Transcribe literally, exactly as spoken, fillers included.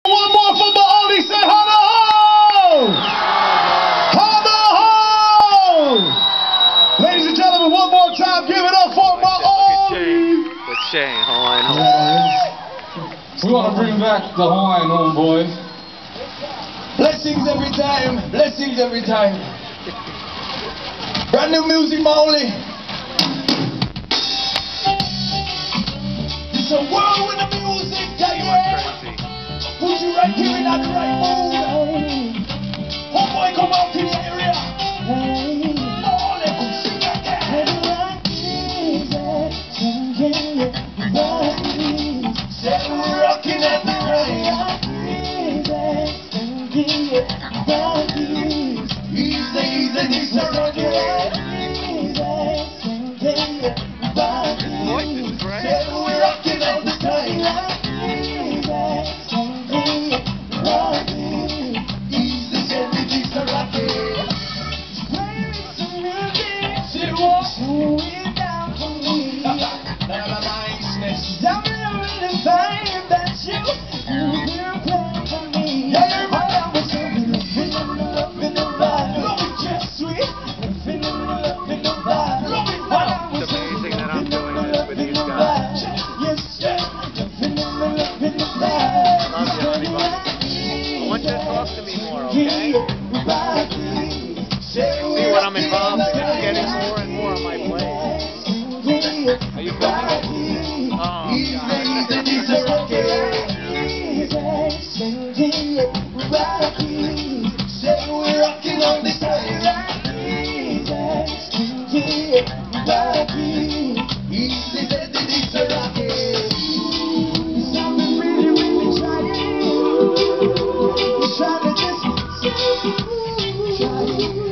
One more for my Ollie, say holla ho! Holla ho! Ladies and gentlemen, one more time, give it up for my Ollie! The chain, Hawaiian home. We want to bring back the Hawaiian home, boys. Blessings every time, blessings every time. Brand new music, my Ollie. It's a world with the music, yeah. Put you right here in the right mood. Homeboy, come out to the area. Oh, let me sing again. Say we're rocking at the right. Easy, easy, this is rocking. Voice is great. Say we're rocking all the time. Okay? See what I'm involved in. It's getting more and more on my plate. Are you filming? Oh, Try to